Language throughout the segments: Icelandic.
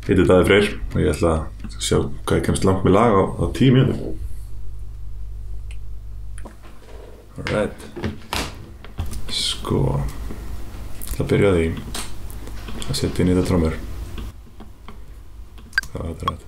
Heiti Daði Freyr og ég ætla að sjá hvað ég kemst langt með lag á 10 mínútur. Alright. Sko, ég ætla að byrja því að setja inn í þetta trommur. Það var þetta rætt.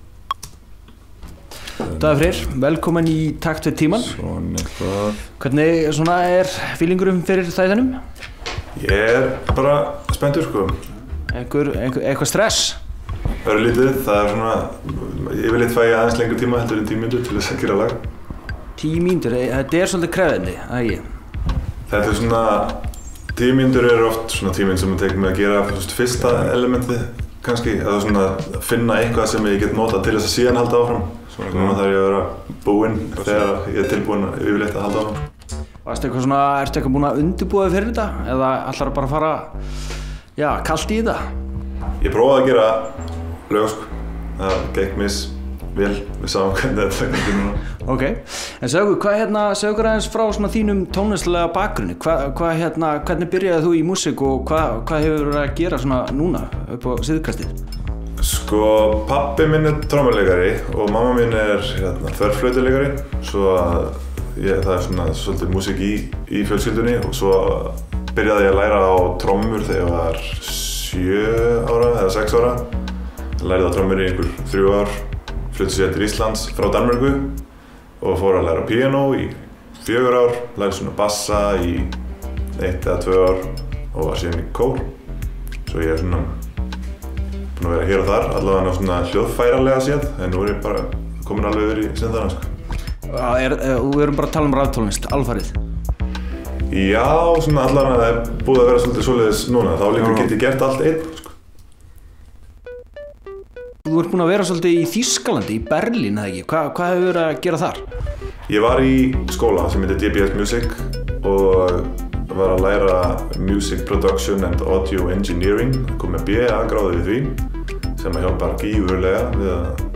Daði Freyr, velkomin í Takt við tímann. Svona eitthvað. Hvernig svona er feelingurum fyrir þættinum? Ég bara spenntur sko. Eitthvað stress? Örlítið, það svona, yfirleitt fæ ég aðeins lengur tíma heldur en 10 mínútur til þess að gera lag. 10 mínútur, þetta er svolítið krefjandi, ekki? Þetta er svona, 10 mínútur eru oft svona tíminn sem ég tek með að gera fyrsta elementið kannski, eða svona finna eitthvað sem ég get notað til þess að síðan halda áfram. Svona núna þarf ég að vera búinn þegar ég er tilbúinn yfirleitt að halda áfram. Ertu eitthvað búinn að undirbúa þig fyrir þetta? Eða ætlarðu bara að fara, já, kalt í þetta? Ég prófaði að gera lög sko, það gekk vel, við sáum hvernig þetta gekk núna. Ok, en segðu okkur aðeins frá svona þínum tónlistlega bakgrunni. Hvernig byrjaði þú í músík og hvað hefur verið að gera svona núna upp á síðkastið? Sko, pabbi minn er trommuleikari og mamma mín er þverflautuleikari, svo það er svona svolítið músík í fjölskyldunni og svo byrjaði ég að læra á trommur þegar ég var 7 ára eða 6 ára. Ég lærði á trommur í einhver 3 ár, flutti sér til Íslands frá Danmörku og fór að læra piano í 4 ár, lærði svona bassa í 1 eða 2 ár og var síðan í kór. Svo ég er svona búinn að vera hér og þar, allavega svona hljóðfæralega séð, en nú er ég bara komin alveg yfir í synþarana sko. Við erum bara að tala um raftónlist, alfarið? Já, svona allavega það er búið að vera svolítið svoleiðis núna, þá líka get ég gert allt einn sko. Þú ert búinn að vera svolítið í Þýskalandi, í Berlín eða ekki? Hvað hefur verið að gera þar? Ég var í skóla sem heitir DBS Music og var að læra Music Production and Audio Engineering, kom með BA-gráðu við því sem hjálpar gífurlega við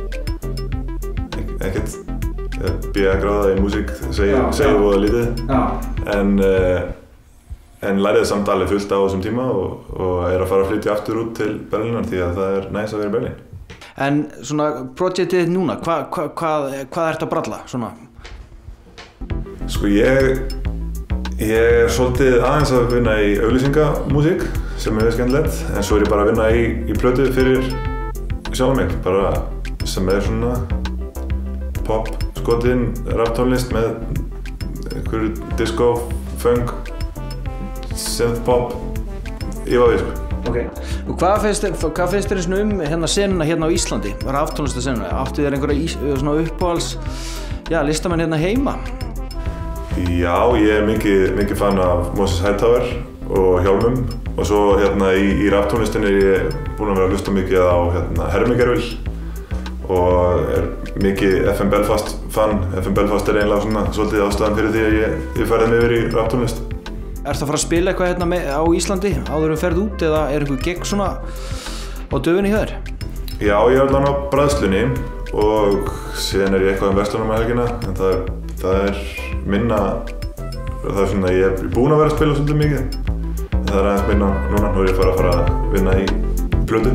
að ekkert BA-gráða í músík segir voða lítið en læriði samt alveg fullt á þessum tíma og er að fara að flytja aftur út til Berlínar því að það er næs að vera í Berlín. En svona projektið núna, hvað ertu að bralla svona? Sko ég er svolítið aðeins að vinna í auglýsingamúsík sem er skemmtilegt, en svo er ég bara að vinna í plötu fyrir sjálf mig, bara sem er svona pop, skotin, raptónlist með einhverju disco, funk, synth pop, ég var við sko. Ok, og hvað finnst þér svona senuna hérna á Íslandi, raftónlistasenuna? Áttu þér einhverja svona uppáhalds, listamenn hérna heima? Já, ég er mikið fan af Moses Hightower og Hjálmum og svo hérna í raftónlistinni er ég búinn að vera að hlusta mikið á Hermigervill og er mikið FM Belfast fan. FM Belfast er eiginlega svona svolítið ástæðan fyrir því að ég færði mig yfir í raftónlist. Ertu að fara að spila eitthvað hérna á Íslandi áður en ferð út eða er eitthvað gegn svona á döfinni hjá þér? Já, ég er allan á bræðslunni og síðan er ég eitthvað verslunum að helgina en það er minna, það er svona, ég er búinn að vera að spila svolítið mikið en það er aðeins minna núna, nú er ég að fara að vinna í plötu.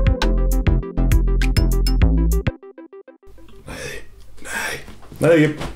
Nei, ekki.